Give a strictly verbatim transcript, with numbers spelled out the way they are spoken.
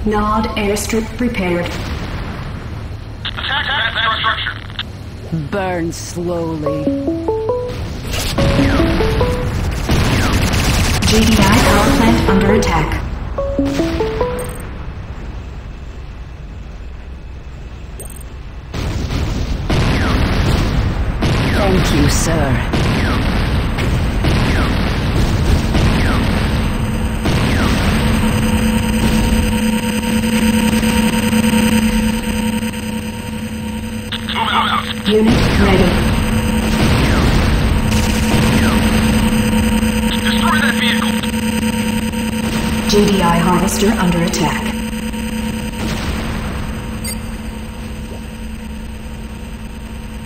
Nod airstrip prepared. Attack that structure. Burn slowly. G D I power plant under attack. Thank you, sir. Unit ready. Destroy that vehicle. G D I harvester under attack.